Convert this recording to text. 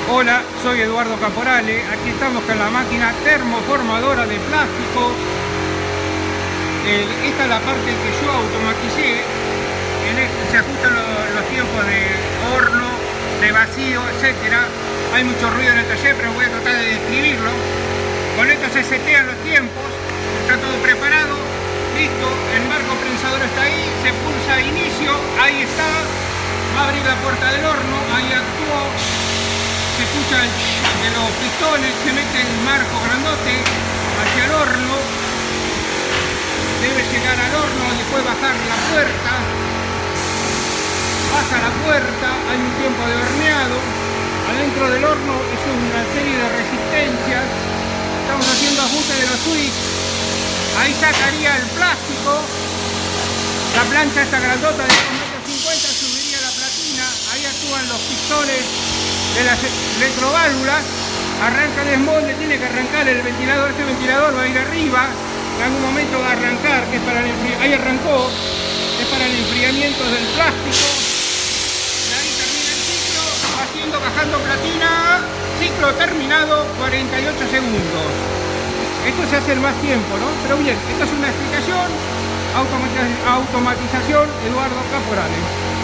Hola, soy Eduardo Caporale. Aquí estamos con la máquina termoformadora de plásticos. Esta es la parte que yo automaticé. Se ajustan los tiempos de horno, de vacío, etcétera. Hay mucho ruido en el taller, pero voy a tratar de describirlo. Con esto se setean los tiempos. Está todo preparado. Listo, el marco prensador está ahí. Se pulsa inicio. Ahí está. Va a abrir la puerta del horno. Ahí actuó. Se escucha de los pistones, se mete el marco grandote hacia el horno, debe llegar al horno, después bajar la puerta, baja la puerta, hay un tiempo de horneado, adentro del horno es una serie de resistencias, estamos haciendo ajustes de los switches, ahí sacaría el plástico, la plancha esta grandota de 2,50 m subiría la platina, ahí actúan los pistones de las electroválvulas, arranca el desmonte, tiene que arrancar el ventilador, este ventilador va a ir arriba, en algún momento va a arrancar, que es para el ahí arrancó, es para el enfriamiento del plástico, y ahí termina el ciclo, va haciendo, bajando platina, ciclo terminado, 48 segundos. Esto se hace en más tiempo, ¿no? Pero bien, esto es una explicación, automatización, Eduardo Caporale.